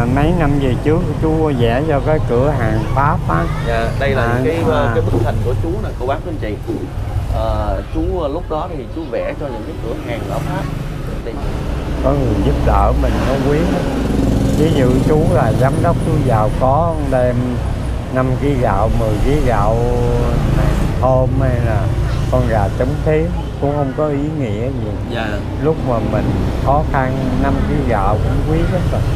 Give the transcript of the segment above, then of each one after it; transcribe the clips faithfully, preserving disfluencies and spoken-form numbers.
mấy năm về trước chú vẽ cho cái cửa hàng Pháp á. Dạ, đây là à, cái à. cái bức hình của chú nè cô bác quý anh chị. À, chú lúc đó thì chú vẽ cho những cái cửa hàng ở Pháp. Đây. Có người giúp đỡ mình nó quý. Ví dụ chú là giám đốc, chú giàu có đem năm ký gạo, mười ký gạo này, thơm hay là con gà trống thiếm cũng không có ý nghĩa gì. Dạ. Lúc mà mình khó khăn năm ký gạo cũng quý lắm rồi.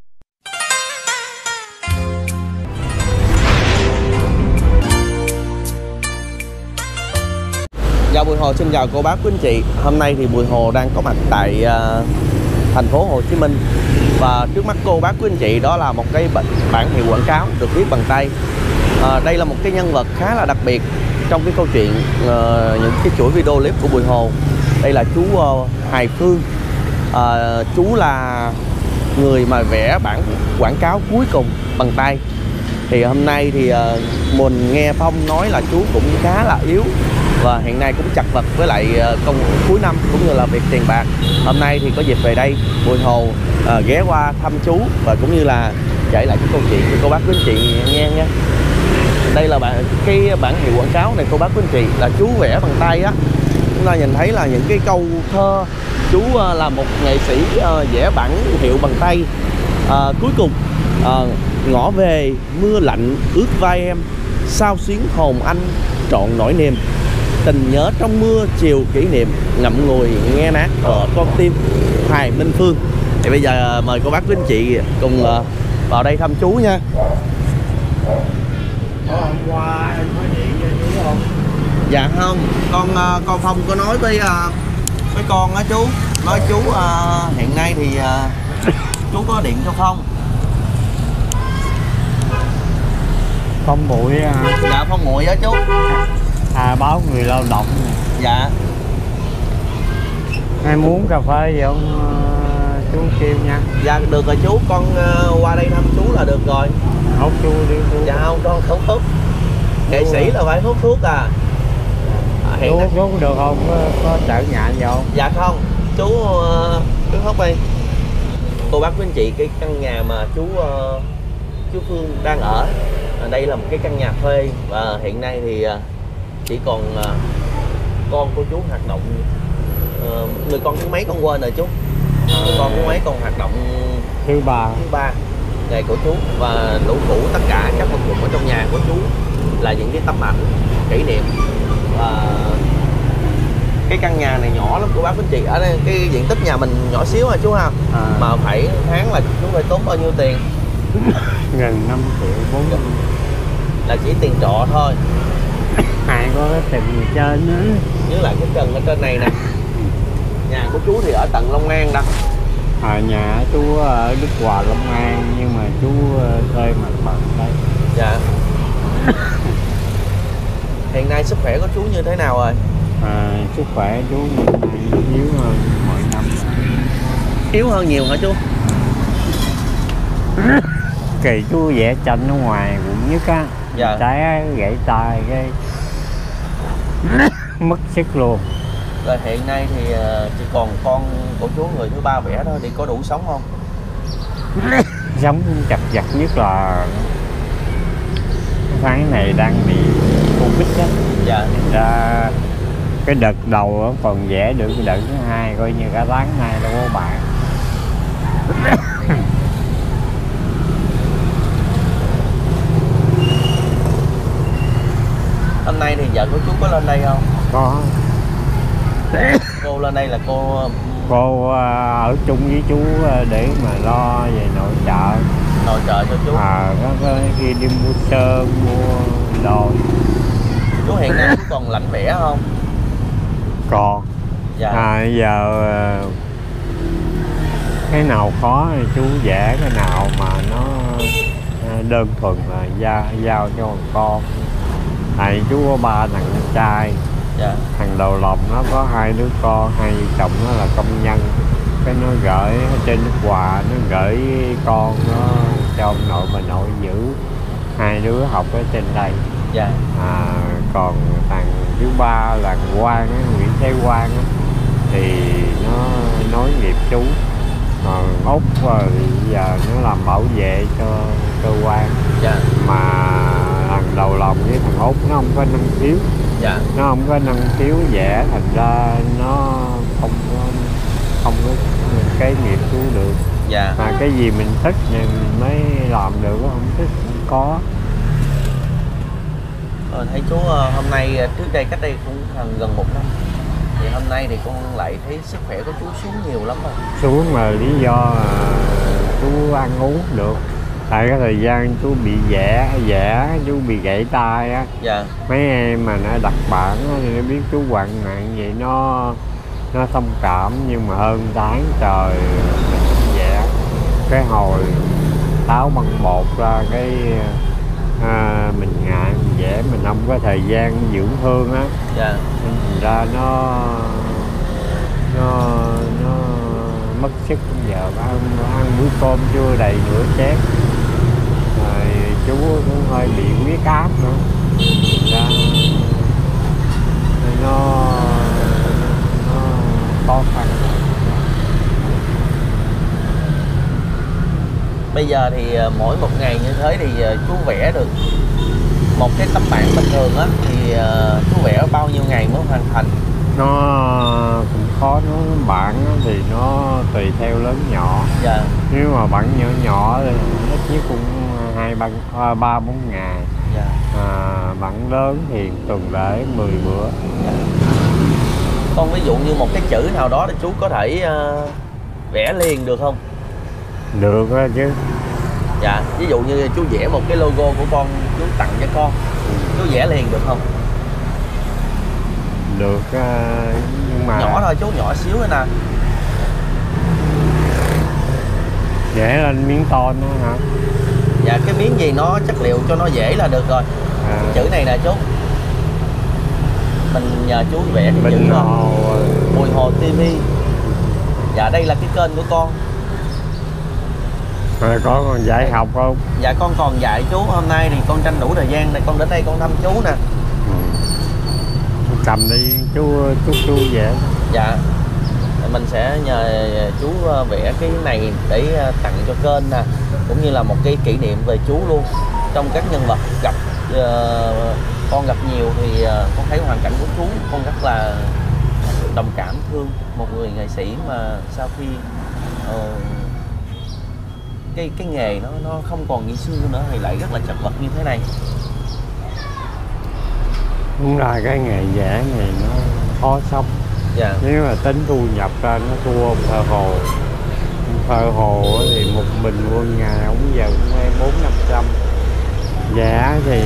Dạ, Bùi Hồ xin chào cô bác quý anh chị. Hôm nay thì Bùi Hồ đang có mặt tại uh, thành phố Hồ Chí Minh. Và trước mắt cô bác quý anh chị đó là một cái bản hiệu quảng cáo được viết bằng tay. uh, Đây là một cái nhân vật khá là đặc biệt trong cái câu chuyện uh, những cái chuỗi video clip của Bùi Hồ. Đây là chú uh, Hài Phương. uh, Chú là người mà vẽ bản quảng cáo cuối cùng bằng tay. Thì hôm nay thì uh, mình nghe Phong nói là chú cũng khá là yếu và hiện nay cũng chật vật với lại công cuối năm cũng như là việc tiền bạc. Hôm nay thì có dịp về đây, Bùi Hồ uh, ghé qua thăm chú và cũng như là kể lại cái câu chuyện cho cô bác quý anh chị nghe nha. Đây là bản cái bản hiệu quảng cáo này cô bác quý anh chị, là chú vẽ bằng tay á. Chúng ta nhìn thấy là những cái câu thơ. Chú uh, là một nghệ sĩ uh, vẽ bản hiệu bằng tay. uh, Cuối cùng uh, ngõ về mưa lạnh ướt vai em, sao xuyến hồn anh trọn nỗi niềm, tình nhớ trong mưa chiều kỷ niệm, ngậm ngùi nghe nát ở con tim Hài Minh Phương. Thì bây giờ mời cô bác quý anh chị cùng uh, vào đây thăm chú nha. Hôm qua em có điện cho chú không? Dạ không, con uh, con Phong có nói với uh, với con á chú, nói chú uh, hiện nay thì uh, chú có điện cho Phong. Phong Bụi à. Dạ Phong Bụi á chú. À, báo người lao động. Dạ. Ai muốn cà phê gì không uh, chú kêu nha. Dạ được rồi chú, con uh, qua đây thăm chú là được rồi. Hút chú đi chú. Dạ không, con không hút. Nghệ sĩ là phải hút thuốc à. À hiện chú hút được không? Có, có trở ngại gì không? Dạ không, chú uh, cứ hút đi. Cô bác quý anh chị, cái căn nhà mà chú uh, chú Phương đang ở, ở đây là một cái căn nhà thuê và hiện nay thì uh, chỉ còn uh, con của chú hoạt động. Uh, người con thứ mấy con quên rồi chú. Người con thứ mấy còn hoạt động thứ ba thứ ba ngày của chú, và đủ đủ tất cả các vật dụng ở trong nhà của chú là những cái tấm ảnh kỷ niệm. Và cái căn nhà này nhỏ lắm cô bác quý anh chị, ở đây cái diện tích nhà mình nhỏ xíu à chú ha. À. Mà phải tháng là chú phải tốn bao nhiêu tiền? Gần năm triệu bốn trăm. Là chỉ tiền trọ thôi. Ai có cái tiền trên nữa. Nhớ lại cái trần ở trên này nè. Nhà của chú thì ở tận Long An đó. À, nhà chú ở Đức Hòa, Long An, nhưng mà chú thuê mặt bằng đây. Dạ. Hiện nay sức khỏe của chú như thế nào rồi? À, sức khỏe chú yếu hơn mọi năm. Yếu hơn nhiều hả chú? Kỳ chú vẽ tranh ở ngoài cũng nhất á. Dạ. Trái gãy tay cái mất sức luôn. Rồi hiện nay thì chỉ còn con của chú người thứ ba vẽ thôi, thì có đủ sống không? Sống chặt vặt nhất là cái tháng này đang bị Covid á. Dạ. Ra cái đợt đầu còn vẽ được, cái đợt thứ hai coi như cả tháng nay đâu có bạn. Hôm nay thì vợ của chú có lên đây không? Có. Cô lên đây là cô cô ở chung với chú để mà lo về nội trợ. Nội trợ cho chú. À, có, có khi đi mua sơn, mua đồ. Chú hiện nay chú còn lãnh vẽ không? Còn. Dạ. À, giờ cái nào khó thì chú vẽ, cái nào mà nó đơn thuần là giao, giao cho con. Tại chú có ba thằng trai. Dạ. Thằng đầu lòng nó có hai đứa con, hai vợ chồng nó là công nhân. Cái nó gửi trên nước Hòa, nó gửi con nó cho ông nội bà nội giữ. Hai đứa học ở trên đây. Dạ. À, còn thằng thứ ba là Quang, Nguyễn Thế Quang á, thì nó nối nghiệp chú. Còn Út thì giờ nó làm bảo bảo vệ cho cơ quan. Dạ. Mà thằng đầu lòng với thằng Út nó không có năng khiếu. Dạ. Nó không có năng khiếu vẽ, thành ra nó không có không có cái nghiệp chú được. Dạ. Mà cái gì mình thích thì mình mới làm được, không thích không có. Ờ, thấy chú hôm nay, trước đây cách đây cũng gần gần một năm, thì hôm nay thì con lại thấy sức khỏe của chú xuống nhiều lắm rồi. Xuống mà lý do là chú ăn uống được. Tại cái thời gian chú bị vẽ vẽ chú bị gãy tay á. Dạ. Mấy em mà nó đặt bản á thì nó biết chú hoạn nạn vậy, nó nó thông cảm. Nhưng mà hơn tháng trời mình vẽ, cái hồi tháo băng bột ra cái à, mình ngại mình vẽ, mình không có thời gian dưỡng thương á. Dạ. Nên thành ra nó nó nó mất sức. Giờ ăn, ăn bữa cơm chưa đầy nửa chén rồi chú cũng hơi bị huyết áp nữa. Thành ra nó nó khó khăn. Bây giờ thì mỗi một ngày như thế thì chú vẽ được một cái tấm bảng bình thường á thì chú vẽ bao nhiêu ngày mới hoàn thành? Nó cũng khó nói, bản thì nó tùy theo lớn nhỏ. Dạ. Nếu mà bản nhỏ nhỏ thì ít nhất cũng hai ba ba bốn ngày. Dạ. À, bản lớn thì tuần lễ mười bữa. Dạ. Con ví dụ như một cái chữ nào đó thì chú có thể uh, vẽ liền được không? Được đó chứ. Dạ. Ví dụ như chú vẽ một cái logo của con, chú tặng cho con, chú vẽ liền được không? Được, nhưng mà nhỏ thôi chú, nhỏ xíu thôi nè. vẽ lên miếng to nữa hả? Dạ, cái miếng gì nó chất liệu cho nó dễ là được rồi. À. Chữ này nè chú, mình nhờ chú vẽ cái chữ Hồ... Bùi Hồ ti vi. Dạ, đây là cái kênh của con. Rồi con còn dạy học không? Dạ con còn dạy chú. Hôm nay thì con tranh thủ thời gian này con đến đây con thăm chú nè. Ừ. Cầm đi chú chú chú vẽ. Dạ. Mình sẽ nhờ chú vẽ cái này để tặng cho kênh nè, cũng như là một cái kỷ niệm về chú luôn. Trong các nhân vật gặp uh, con gặp nhiều thì uh, con thấy hoàn cảnh của chú, con rất là đồng cảm thương một người nghệ sĩ mà sau khi uh, cái cái nghề nó nó không còn như xưa nữa thì lại rất là chật vật như thế này. Đúng là cái nghề vẽ này nó khó sống. Dạ. Nếu mà tính thu nhập ra nó thua ông thợ hồ. Ông thợ hồ thì một bình quân ngày ông giờ cũng bốn năm trăm. Vẽ thì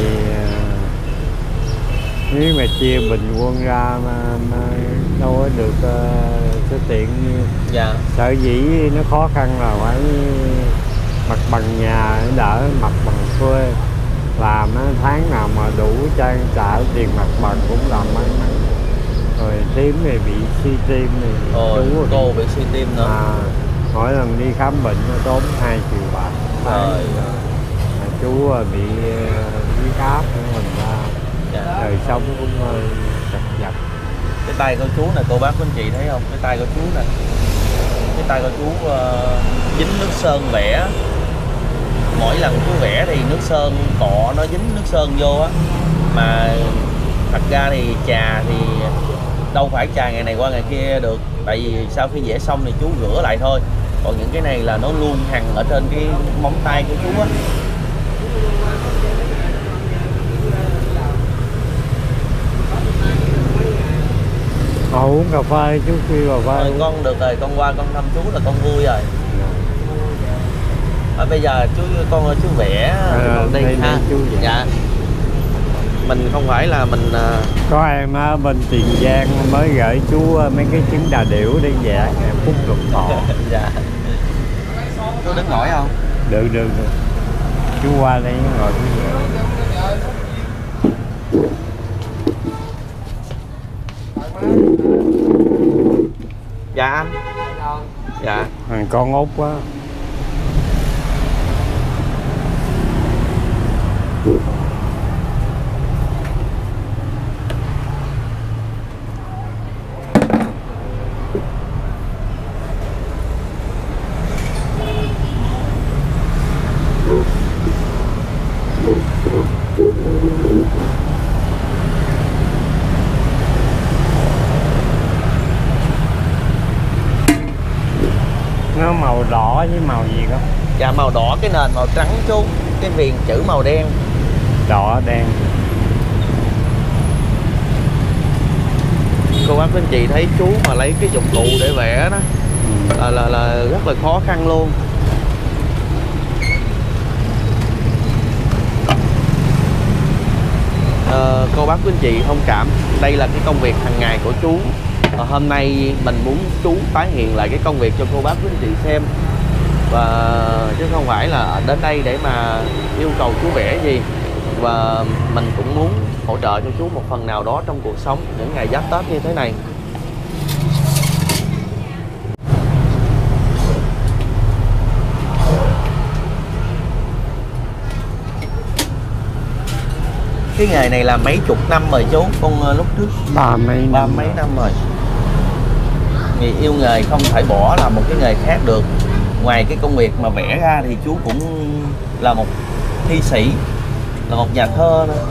nếu mà chia bình quân ra mà, mà đâu có được uh, số tiền như. Dạ. Sở dĩ nó khó khăn là phải mặt bằng nhà đỡ mặt bằng thuê, làm tháng nào mà đủ trang trả tiền mặt bằng cũng làm may mắn. Rồi tím thì bị suy tim thì Ôi, chú cô bị suy tim nữa. À, mỗi lần đi khám bệnh nó tốn hai triệu bạc. Rồi. À, chú bị huyết áp của mình ra. Dạ. Đời sống cũng hơi chật vật. Cái tay của chú nè cô bác quý anh chị thấy không? Cái tay của chú nè, cái tay của chú uh, dính nước sơn vẽ. Mỗi lần chú vẽ thì nước sơn cọ nó dính nước sơn vô á. Mà thật ra thì chà thì đâu phải chà ngày này qua ngày kia được. Tại vì sau khi vẽ xong thì chú rửa lại thôi. Còn những cái này là nó luôn hằn ở trên cái móng tay của chú á. Ờ, uống cà phê chú kêu cà phê. Rồi, con được rồi, con qua con thăm chú là con vui rồi. À, bây giờ chú con chú vẽ à, con đi đây, ha. đây, chú vẽ. Dạ. Mình không phải là mình uh... có em ở bên Tiền Giang mới gửi chú mấy cái trứng đà điểu để vẽ phúc lục thọ. Dạ. Chú đứng nổi không? Được được được. Chú qua đây ngồi chú vẽ. Dạ anh. Dạ. Thằng con út quá. Nó màu đỏ với màu gì không? Dạ màu đỏ, cái nền màu trắng chú, cái viền chữ màu đen. Đỏ đen. Cô bác anh chị thấy chú mà lấy cái dụng cụ để vẽ đó là, là, là rất là khó khăn luôn. à, Cô bác anh chị thông cảm, đây là cái công việc hàng ngày của chú. à, Hôm nay mình muốn chú tái hiện lại cái công việc cho cô bác anh chị xem, và chứ không phải là đến đây để mà yêu cầu chú vẽ gì. Và mình cũng muốn hỗ trợ cho chú một phần nào đó trong cuộc sống những ngày giáp Tết như thế này. Cái nghề này là mấy chục năm rồi chú, con lúc trước ba mấy năm ba mấy năm rồi. Vì yêu nghề không thể bỏ làm một cái nghề khác được. Ngoài cái công việc mà vẽ ra thì chú cũng là một thi sĩ, là một nhà thơ nữa.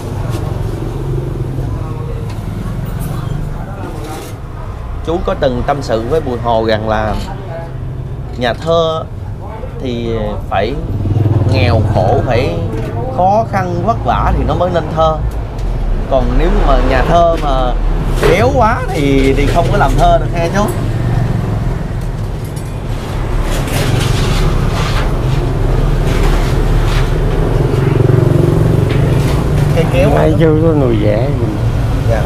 Chú có từng tâm sự với Bùi Hồ rằng là nhà thơ thì phải nghèo khổ, phải khó khăn vất vả thì nó mới nên thơ. Còn nếu mà nhà thơ mà khéo quá thì thì không có làm thơ được ha chú. Cây kéo mấy chú có nuôi vẽ gì. dạ.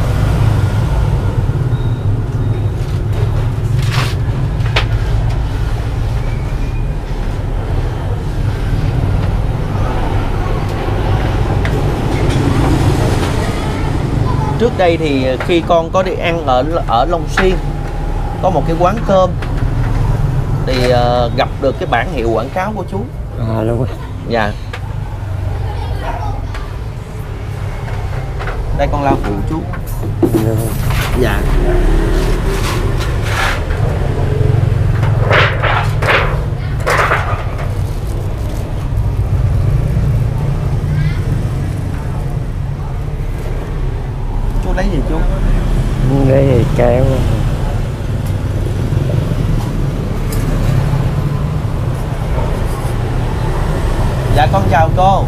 Trước đây thì khi con có đi ăn ở ở Long Xuyên, có một cái quán cơm thì uh, gặp được cái bảng hiệu quảng cáo của chú. À đúng rồi. Dạ. Đây con lao phụ chú. Đúng. Dạ. Chú lấy gì chú? Đây thì kéo. Dạ con chào cô.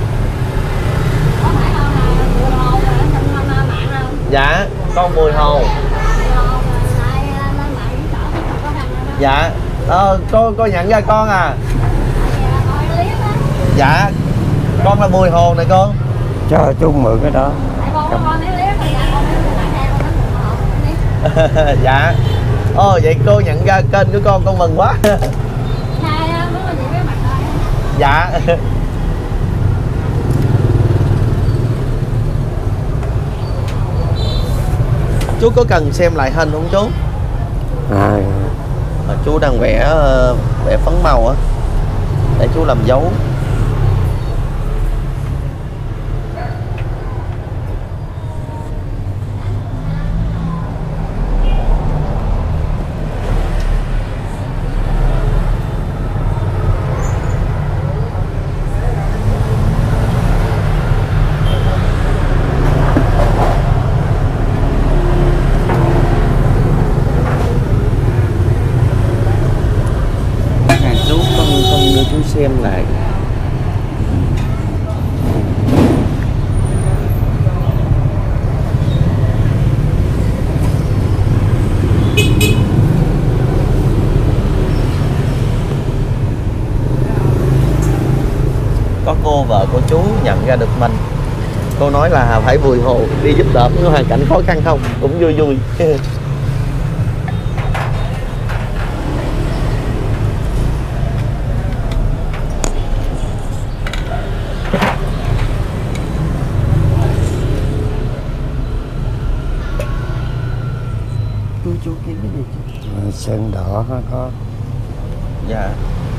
Dạ con Bùi Hồ. Dạ ờ, cô cô nhận ra con à? Dạ con là Bùi Hồ này cô. Cho chú mượn cái đó. Dạ. Ồ vậy cô nhận ra kênh của con con mừng quá. Dạ. Chú có cần xem lại hình không chú? À. À, chú đang vẽ vẽ phấn màu á, để chú làm dấu. Xem lại. Có cô vợ của chú nhận ra được mình. Cô nói là phải Bùi Hồ đi giúp đỡ những hoàn cảnh khó khăn không, cũng vui vui. Chú chú kiếm cái gì chú? À, sơn đỏ có. Dạ.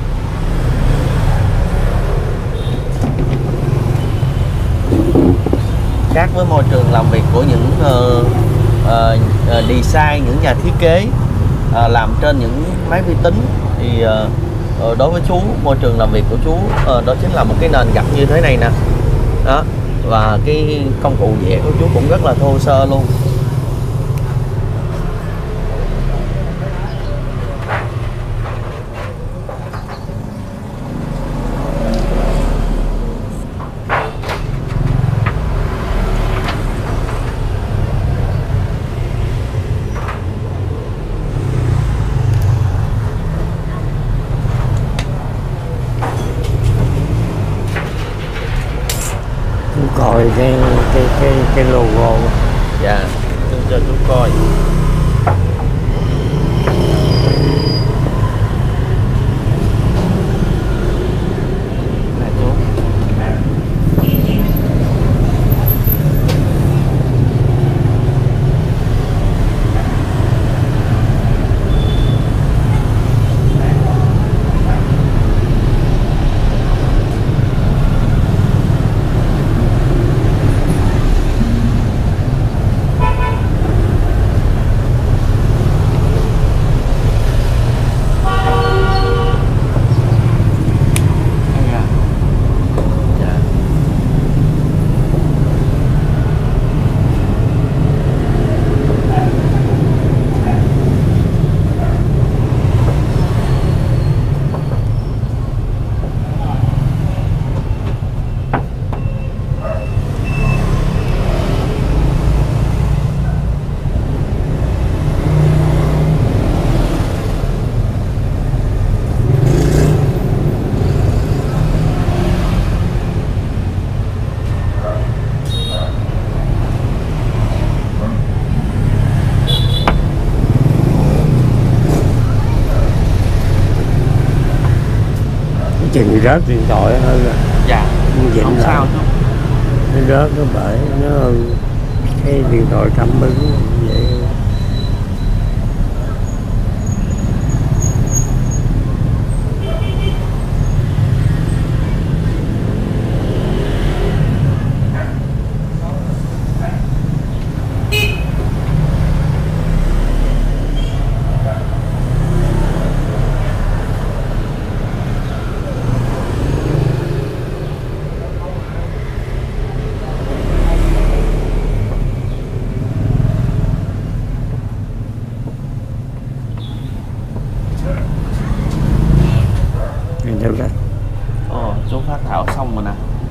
Khác với môi trường làm việc của những uh, uh, design, những nhà thiết kế uh, làm trên những máy vi tính, thì uh, đối với chú, môi trường làm việc của chú uh, đó chính là một cái nền gạch như thế này nè. Đó, Và cái công cụ vẽ của chú cũng rất là thô sơ luôn. Coi cái cái cái cái logo. Dạ, tôi cho chú coi. Nè chú. Chừng rớt điện thoại hơn rồi. Dạ, không lại. sao chú. Nó rớt nó bể, nó cái điện thoại cảm ứng vậy. Ồ, chú phát thảo xong rồi nè.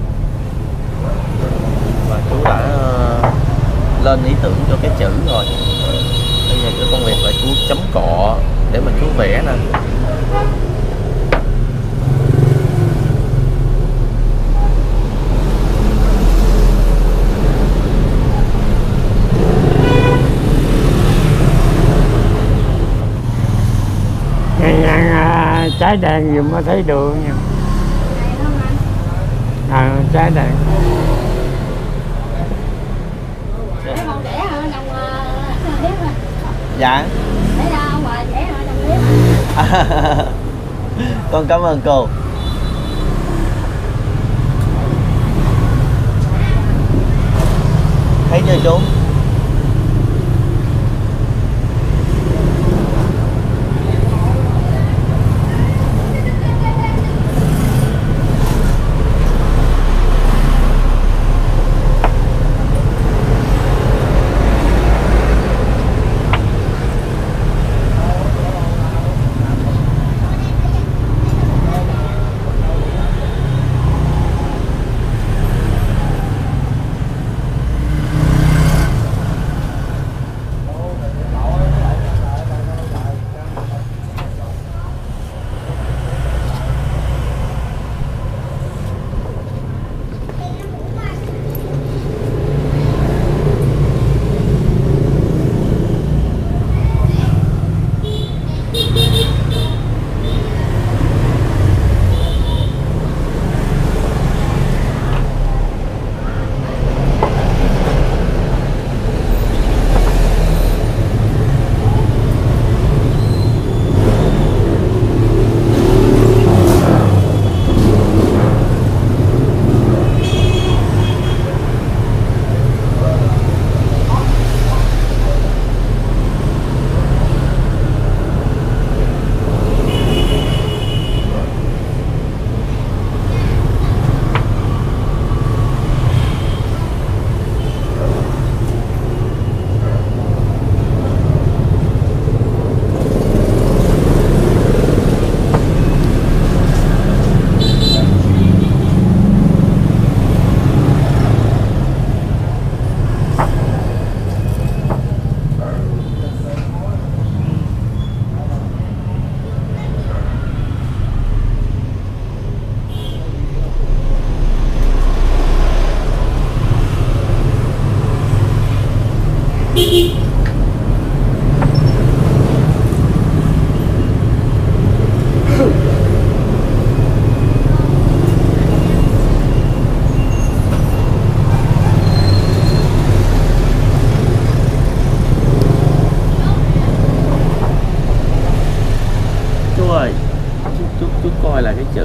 Và chú đã uh, lên ý tưởng cho cái chữ rồi. Bây giờ cái công việc là chú chấm cọ để mà chú vẽ nè. Ngang ngang à, trái đèn gì mới thấy đường nha. À, trái đèn. Dạ. Con cảm ơn cô. Thấy chưa chú?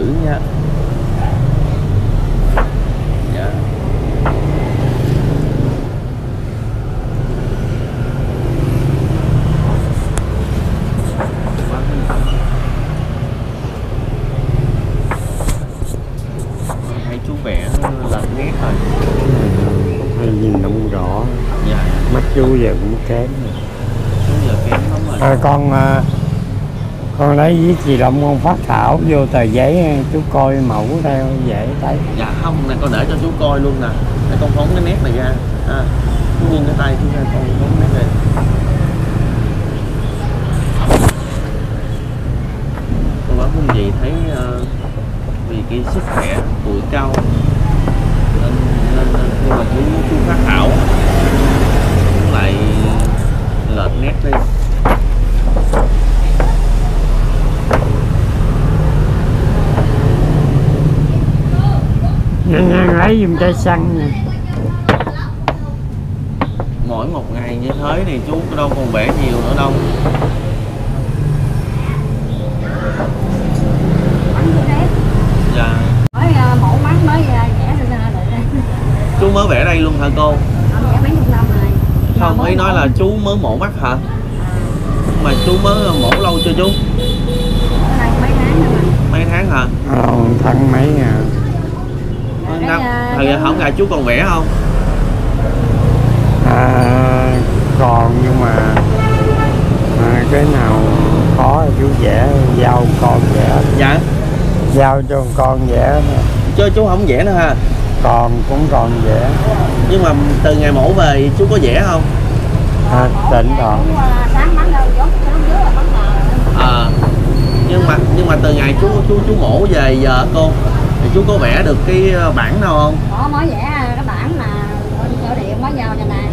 chữ nha. Dạ. Thấy chú vẽ là nét rồi. Hay nhìn không rõ. Dạ. Mắt chú giờ cũng kém rồi. Chú giờ kém lắm rồi. À, con à, con lấy với chị Long con phát thảo vô tờ giấy chú coi mẫu theo dễ thấy. Dạ không, này con để cho chú coi luôn nè. Để con phóng cái nét này ra. À, chú buông cái tay chú ra con phóng nét này. Con báo không gì thấy uh, vì cái sức khỏe tuổi cao nên, nên, nên khi mà chú chú phát thảo lại lệch nét đi. Nhanh nhanh lấy giùm chai xăng nha. Mỗi một ngày như thế thì chú đâu còn vẽ nhiều nữa đâu. Dạ. Mới mẫu mắt mới vẽ ra được. Chú mới vẽ đây luôn hả cô? Vẽ mấy chục năm rồi. Không, ý nói là chú mới mổ mắt hả? Mà chú mới mổ lâu chưa chú? Đây mấy tháng rồi. Mấy tháng hả? Ờ, tháng mấy à. Năm. Thời gian hổng ngày chú còn vẽ không? À, còn nhưng mà à, cái nào khó chú vẽ giao con vẽ. Dạ. Giao cho con vẽ. Chứ chú không vẽ nữa ha? Còn cũng còn vẽ. Nhưng mà từ ngày mổ về chú có vẽ không? À, tỉnh thoảng. Sáng bắn đâu dốt xuống dưới là bắt đầu. À, nhưng mà nhưng mà từ ngày chú chú chú mổ về giờ cô thì chú có vẽ được cái bản nào không? Có mới vẽ cái bản là ở điện mới giao cho này.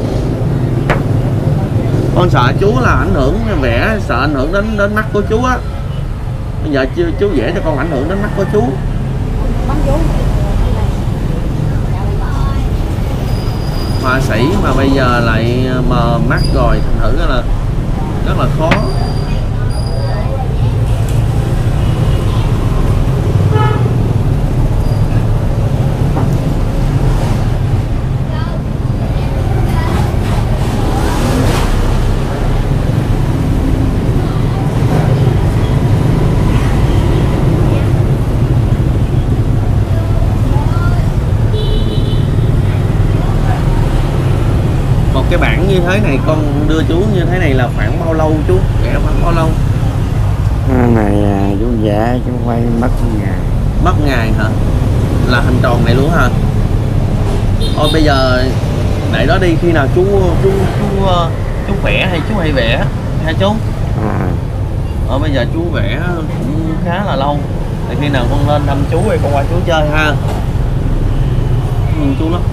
Con sợ chú là ảnh hưởng vẽ, sợ ảnh hưởng đến đến mắt của chú á. Bây giờ chú, chú vẽ cho con ảnh hưởng đến mắt của chú. Bắn chú. Họa sĩ mà bây giờ lại mờ mắt rồi, thành thử là rất là khó. Cái bản như thế này con đưa chú như thế này là khoảng bao lâu chú? Vẽ khoảng bao lâu? Cái này à, chú vẽ chú quay mất ngày. Mất ngày hả? Là hình tròn này luôn hả? Thôi bây giờ để đó đi, khi nào chú chú chú chú vẽ hay chú hay vẽ ha chú? À. Ờ bây giờ chú vẽ cũng khá là lâu. Thì khi nào con lên thăm chú hay con qua chú chơi ha. Nhìn chú lắm.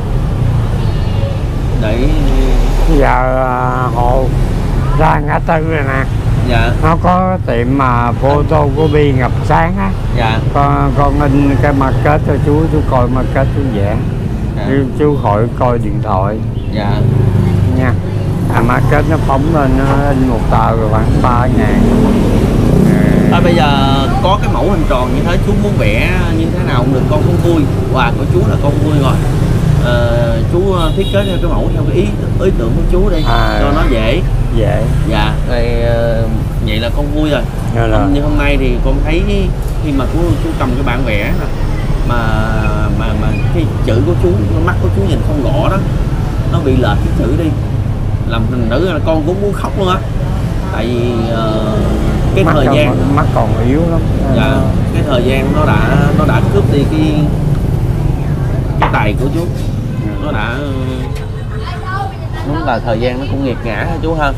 Để Giờ à, hồ ra ngã tư rồi nè. dạ. Nó có tiệm mà photocopy ngập sáng á. Dạ. Con con in cái market cho chú, chú coi market chú vẽ. Dạ. Chú, chú khỏi coi điện thoại. Dạ. Nha. À market nó phóng lên nó in một tờ rồi khoảng ba ngàn. À, bây giờ có cái mẫu hình tròn như thế, chú muốn vẽ như thế nào cũng được, con cũng vui. Quà của chú là con vui rồi. Ờ, chú thiết kế theo cái mẫu theo cái ý ý tưởng của chú đi à, cho nó dễ. Dễ. Dạ. Rồi vậy là con vui rồi. Là... Như hôm nay thì con thấy khi mà chú, chú cầm cái bản vẽ nè, mà mà mà cái chữ của chú, mắt của chú nhìn không rõ đó, nó bị lệch cái chữ đi, làm thành nữ là con cũng muốn khóc luôn á. Tại vì uh, cái mắt thời còn, gian mắt còn yếu lắm. Dạ, cái thời gian nó đã nó đã cướp đi cái cái tài của chú. Nó đã đúng là thời gian nó cũng nghiệt ngã ha chú ha.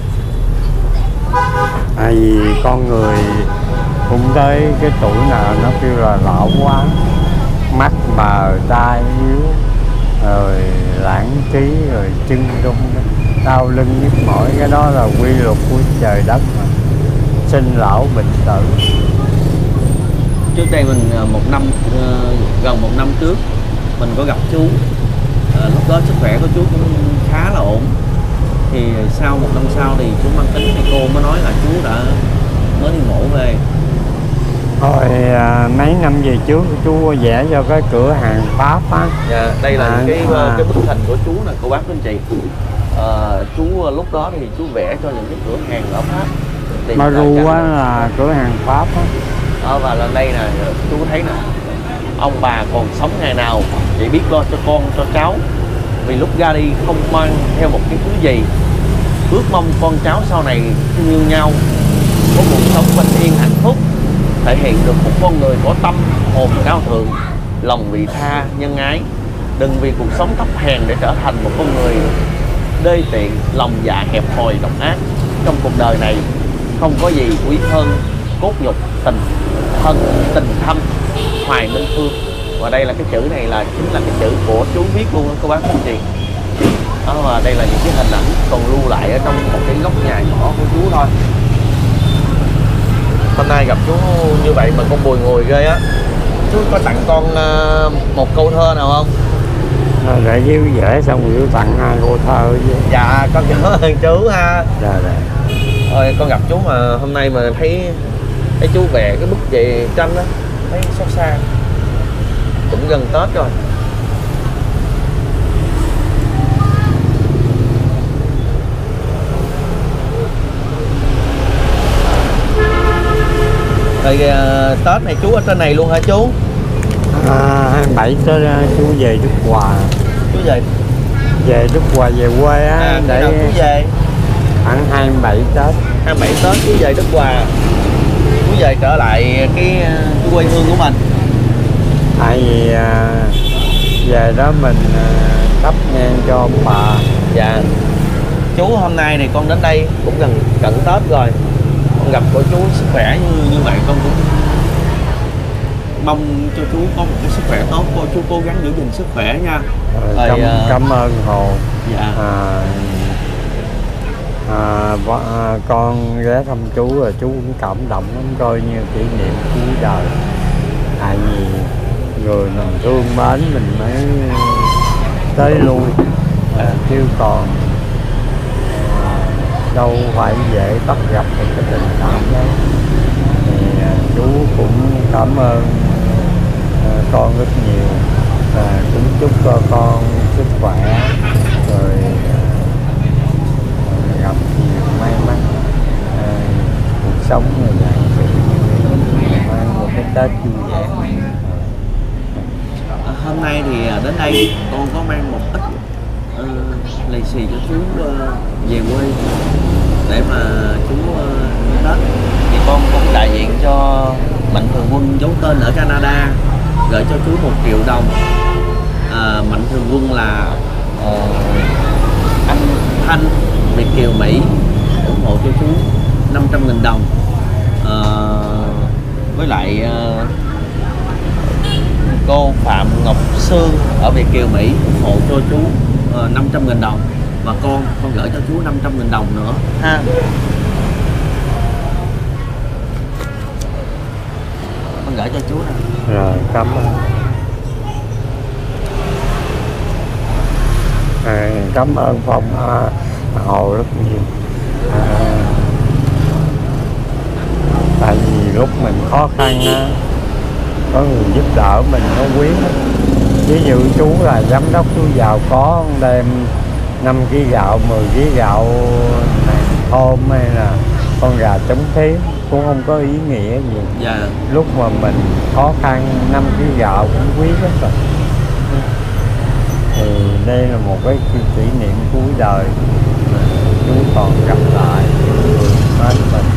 Tại vì con người cũng tới cái tuổi nào nó kêu là lão quá, mắt mờ tai yếu, rồi lãng trí, rồi chân rung, đau lưng nhức mỏi, cái đó là quy luật của trời đất mà. Sinh lão bệnh tử. Trước đây mình một năm gần một năm trước mình có gặp chú, à, lúc đó sức khỏe của chú cũng khá là ổn. Thì sau một năm sau thì chú mang tính thì cô mới nói là chú đã mới đi mổ về. Hồi à, mấy năm về trước chú vẽ cho cái cửa hàng Pháp á. Dạ, đây là À, cái à. cái bức hình của chú nè cô bác quý anh chị. Ờ, chú lúc đó thì chú vẽ cho những cái cửa hàng ở Pháp. Thì Maru á là cửa hàng Pháp á. Đó, và lần đây nè chú thấy nè, ông bà còn sống ngày nào chỉ biết lo cho con cho cháu, vì lúc ra đi không mang theo một cái thứ gì, ước mong con cháu sau này thương yêu nhau, có cuộc sống bình yên hạnh phúc, thể hiện được một con người có tâm hồn cao thượng, lòng vị tha nhân ái, đừng vì cuộc sống thấp hèn để trở thành một con người đê tiện, lòng dạ hẹp hòi độc ác. Trong cuộc đời này không có gì quý hơn cốt nhục tình thân, tình thâm, hoài minh phương. Và đây là cái chữ này là chính là cái chữ của chú viết luôn đó cô bác anh chị. Đó, và đây là những cái hình ảnh còn lưu lại ở trong một cái góc nhà nhỏ của chú thôi. Hôm nay gặp chú như vậy mà con bùi ngùi ghê á. Chú có tặng con uh, một câu thơ nào không? Rồi để với dễ xong rồi tặng hai cô thơ chứ. Dạ con cảm ơn chú ha. Rồi rồi. Thôi con gặp chú mà hôm nay mà thấy thấy chú vẽ cái bức chì tranh á, thấy xót xa. Cũng gần Tết rồi. Rồi uh, Tết này chú ở trên này luôn hả chú? À, hai mươi bảy tới chú về Đức Hòa. Chú về Về Đức Hòa về quê á. à, Để nào chú về? khoảng hai mươi bảy Tết. hai mươi bảy Tết chú về Đức Hòa. Chú về trở lại cái, cái quê hương của mình. Tại vì à, về đó mình à, thắp nhang cho ông bà. Dạ. Chú hôm nay thì con đến đây cũng gần cận Tết rồi. Con gặp của chú sức khỏe như như vậy con cũng mong cho chú có một cái sức khỏe tốt. Cô chú cố gắng giữ gìn sức khỏe nha. Rồi, cảm, à, cảm ơn Hồ. Dạ. À, à, à, con ghé thăm chú rồi chú cũng cảm động lắm, coi như kỷ niệm cuối đời. Tại vì người mình thương mến mình mới tới lui, à, chứ còn à, đâu phải dễ bắt gặp được cái tình cảm đó. Thì à, chú cũng cảm ơn à, con rất nhiều và cũng chúc cho con sức khỏe rồi à, gặp nhiều may mắn, à, cuộc sống này dạng sự mang một cái Tết vui vẻ. À, hôm nay thì đến đây con có mang một ít uh, lì xì cho chú uh, về quê để mà chú uh, Tết. Thì con cũng đại diện cho Mạnh Thường Quân giấu tên ở Canada gửi cho chú một triệu đồng. À, Mạnh Thường Quân là uh, anh Thanh Việt Kiều Mỹ ủng hộ cho chú năm trăm nghìn đồng. À, với lại uh, cô Phạm Ngọc Sương ở Việt Kiều Mỹ ủng hộ cho chú uh, năm trăm nghìn đồng. Và con con gửi cho chú năm trăm nghìn đồng nữa ha. Con gửi cho chú nè. Rồi, cảm ơn. À, cảm ơn Phong à, Hồ rất nhiều. À, tại vì lúc mình khó khăn á, có người giúp đỡ mình nó quý lắm. Ví dụ chú là giám đốc, chú giàu có đem năm ký gạo, mười ký gạo này thơm hay là con gà trống thiến cũng không có ý nghĩa gì. Dạ. Lúc mà mình khó khăn năm ký gạo cũng quý lắm rồi. Thì đây là một cái kỷ niệm cuối đời mà chú còn gặp lại người mến mình.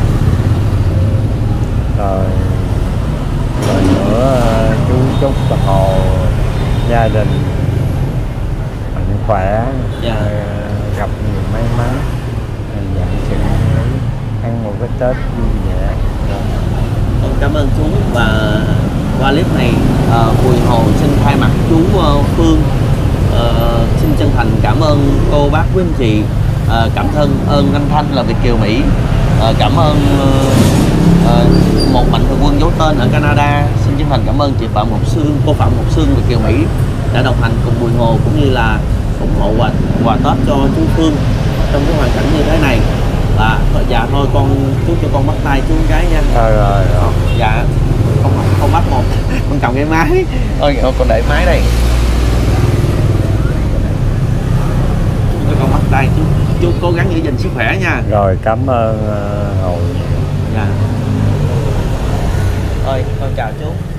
Rồi rồi nữa chú chúc cho Hồ gia đình mạnh khỏe, Dạ. gặp nhiều may mắn, dạng sự ăn một cái Tết vui vẻ. Con cảm ơn chú. Và qua clip này uh, Bùi Hồ xin thay mặt chú uh, Phương uh, xin chân thành cảm ơn cô bác quý anh chị, uh, cảm thân ơn anh Thanh là Việt Kiều Mỹ, uh, cảm ơn uh, uh, một Mạnh Thường Quân giấu tên ở Canada. Xin chân thành cảm ơn chị Phạm Ngọc Sương, cô Phạm Ngọc Sương Việt Kiều Mỹ đã đồng hành cùng Bùi Hồ cũng như là ủng hộ quà quà Tết cho chú Phương trong cái hoàn cảnh như thế này. Và dạ thôi con chúc cho con bắt tay chú gái nha. Rồi rồi rồi. Dạ. không không bắt một con cầm cái máy. Ôi con để máy đây, tôi còn bắt tay chú chú cố gắng giữ gìn sức khỏe nha. Rồi cảm ơn uh, Hồi. Dạ. Thôi con chào chú.